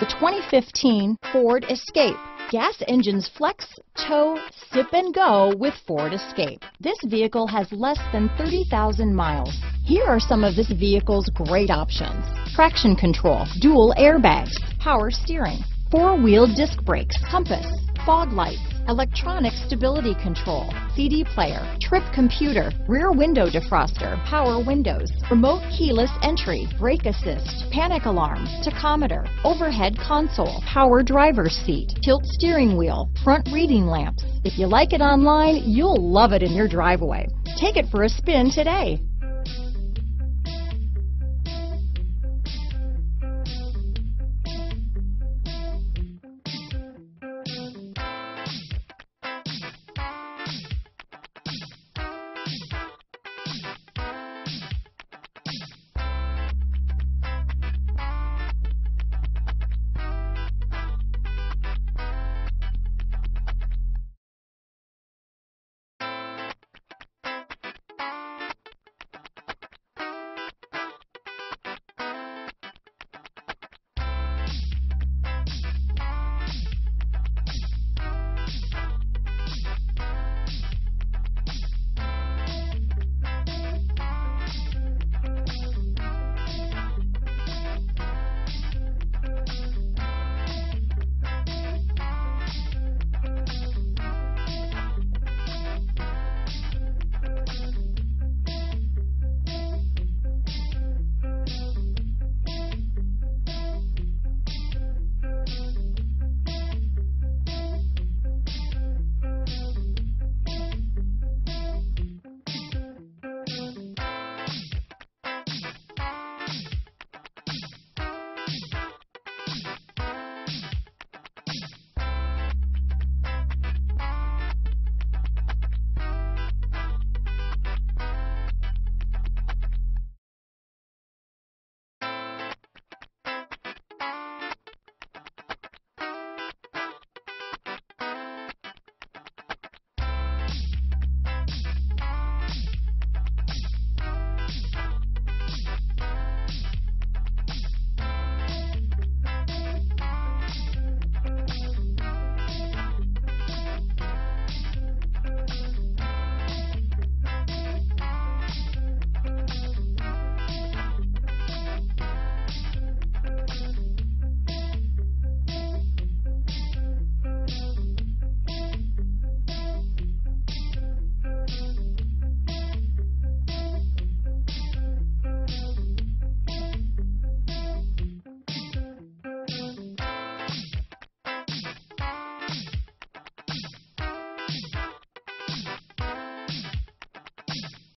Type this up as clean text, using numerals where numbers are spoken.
The 2015 Ford Escape. Gas engines flex, tow, sip and go with Ford Escape. This vehicle has less than 30,000 miles. Here are some of this vehicle's great options: traction control, dual airbags, power steering, four-wheel disc brakes, compass, fog lights, electronic stability control, CD player, trip computer, rear window defroster, power windows, remote keyless entry, brake assist, panic alarm, tachometer, overhead console, power driver's seat, tilt steering wheel, front reading lamps. If you like it online, you'll love it in your driveway. Take it for a spin today.